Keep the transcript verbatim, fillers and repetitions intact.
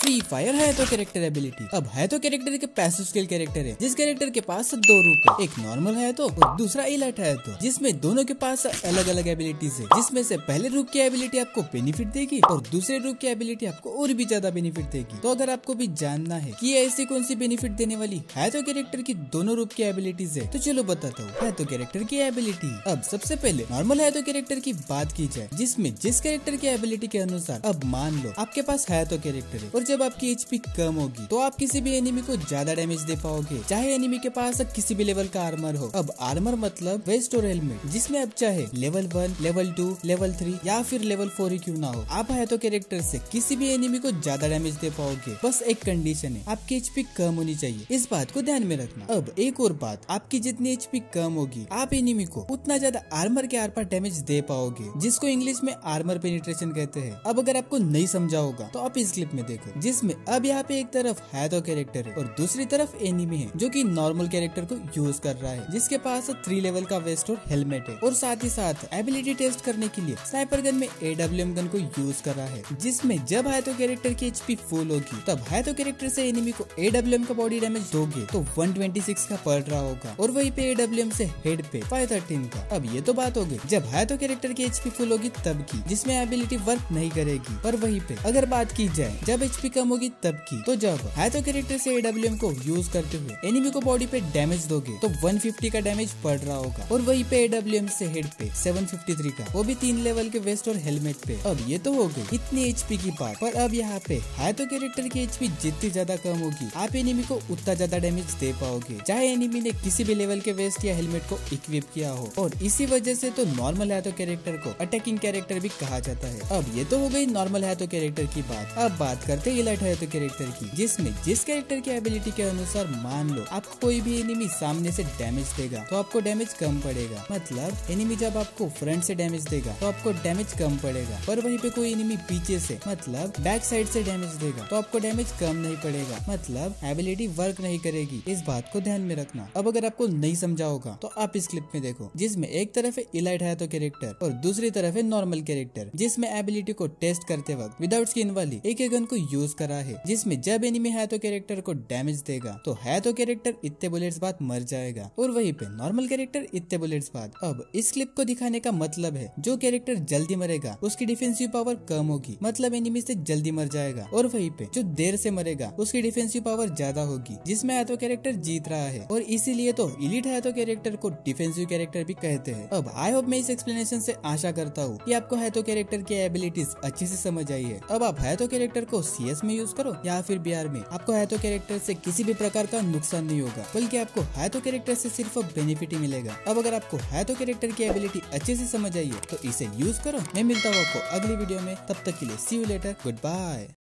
Free fire है तो character ability. अब है तो कैरेक्टर के पैसिव स्किल कैरेक्टर है, जिस कैरेक्टर के पास दो रूप है, एक नॉर्मल है तो और दूसरा इलाइट है तो, जिसमें दोनों के पास अलग अलग एबिलिटीज है, जिसमें से पहले रूप की एबिलिटी आपको बेनिफिट देगी और दूसरे रूप की एबिलिटी आपको और भी ज्यादा बेनिफिट देगी। तो अगर आपको भी जानना है कि ये ऐसी कौन सी बेनिफिट देने वाली है तो कैरेक्टर की दोनों रूप की एबिलिटीज है, तो चलो बताता हूँ है तो कैरेक्टर की एबिलिटी। अब सबसे पहले नॉर्मल है तो कैरेक्टर की बात की जाए, जिसमें जिस कैरेक्टर की एबिलिटी के अनुसार अब मान लो आपके पास है तो कैरेक्टर है और जब आपकी एचपी कम होगी तो आप किसी भी एनिमी को ज्यादा डैमेज दे पाओगे, चाहे एनिमी के पास किसी भी लेवल का आर्मर हो। अब आर्मर मतलब वेस्ट और हेलमेट, जिसमें अब चाहे level one, level two, level three या फिर लेवल फोर ही क्यों ना हो, आप है तो कैरेक्टर से किसी भी एनिमी को ज्यादा डैमेज दे पाओगे। बस एक कंडीशन है, आपकी एचपी कम होनी चाहिए, इस बात को ध्यान में रखना। अब एक और बात, आपकी जितनी एचपी कम होगी आप एनिमी को उतना ज्यादा आर्मर के आर पार डैमेज दे पाओगे, जिसको इंग्लिश में आर्मर पेनिट्रेशन कहते हैं। अब अगर आपको नहीं समझा होगा तो आप इस क्लिप में देखो, जिसमें अब यहाँ पे एक तरफ है तो कैरेक्टर है और दूसरी तरफ एनिमी है जो कि नॉर्मल कैरेक्टर को यूज कर रहा है, जिसके पास थ्री लेवल का वेस्ट और हेलमेट है और साथ ही साथ एबिलिटी टेस्ट करने के लिए स्नाइपर गन में एडब्ल्यूएम गन को यूज कर रहा है, जिसमें जब है तो कैरेक्टर की एचपी फुल होगी तब है तो कैरेक्टर से एनिमी को एडब्ल्यूएम का बॉडी डैमेज दोगे तो वन ट्वेंटी सिक्स का पड़ रहा होगा और वहीं पे एडब्ल्यूएम से हेड पे फाइव थर्टीन का। अब ये तो बात हो गई जब है तो कैरेक्टर की एचपी फुल होगी तब की, जिसमें एबिलिटी वर्क नहीं करेगी। पर वहीं पे अगर बात की जाए जब एचपी कम होगी तब की, तो जब है तो कैरेक्टर से एडब्ल्यूएम को यूज करते हुए एनिमी को बॉडी पे डैमेज दोगे तो वन फिफ्टी का डैमेज पड़ रहा होगा और वहीं पे एडब्ल्यूएम से हेड पे सेवन फिफ्टी थ्री का, वो भी तीन लेवल के वेस्ट और हेलमेट पे। अब ये तो हो गई इतनी एचपी की बात, पर अब यहाँ पे है तो कैरेक्टर की एचपी जितनी ज्यादा कम होगी आप एनिमी को उतना ज्यादा डैमेज दे पाओगे, चाहे एनिमी ने किसी भी लेवल के वेस्ट या हेलमेट को इक्विप किया हो। और इसी वजह से तो नॉर्मल है तो कैरेक्टर को अटैकिंग कैरेक्टर भी कहा जाता है। अब ये तो हो गई नॉर्मल है तो कैरेक्टर की बात। अब बात करते हैं इलाइट है तो कैरेक्टर की, जिसमें जिस कैरेक्टर की एबिलिटी के अनुसार मान लो आपको कोई भी एनिमी सामने से डैमेज देगा तो आपको डैमेज कम पड़ेगा। मतलब एनिमी जब आपको फ्रंट से डैमेज देगा तो आपको डैमेज कम पड़ेगा, पर वहीं पे कोई एनिमी पीछे से मतलब बैक साइड से डैमेज देगा तो आपको डैमेज कम नहीं पड़ेगा, मतलब एबिलिटी वर्क नहीं करेगी। इस बात को ध्यान में रखना। अब अगर आपको नहीं समझा होगा तो आप इस क्लिप में देखो, जिसमें एक तरफ है इलाइट है तो कैरेक्टर और दूसरी तरफ है नॉर्मल कैरेक्टर, जिसमें एबिलिटी को टेस्ट करते वक्त विदाउट स्किन वाली एक गन को यूज करा है, जिसमें जब एनिमी है तो कैरेक्टर को डैमेज देगा तो है तो कैरेक्टर इतने बुलेट्स बाद मर जाएगा और वहीं पे नॉर्मल कैरेक्टर इतने बुलेट्स बाद। अब इस क्लिप को दिखाने का मतलब है जो कैरेक्टर जल्दी मरेगा उसकी डिफेंसिव पावर कम होगी, मतलब एनिमी से जल्दी मर जाएगा, और वहीं पे जो देर से मरेगा उसकी डिफेंसिव पावर ज्यादा होगी, जिसमें है तो कैरेक्टर जीत रहा है। और इसीलिए तो इलीट है तो कैरेक्टर को डिफेंसिव कैरेक्टर भी कहते हैं। अब आई होप मैं इस एक्सप्लेनेशन से आशा करता हूँ कि आपको है तो कैरेक्टर की एबिलिटीज अच्छे से समझ आई है। अब आप है तो कैरेक्टर को सीएस में यूज करो या फिर बीआर में, आपको है तो कैरेक्टर से किसी भी प्रकार का नुकसान नहीं होगा, बल्कि आपको है तो कैरेक्टर से सिर्फ बेनिफिट ही मिलेगा। अब अगर आपको है तो कैरेक्टर की एबिलिटी अच्छे से समझ आई है तो इसे यूज करो। मैं मिलता हूँ आपको अगली वीडियो में, तब तक के लिए see you later, good bye.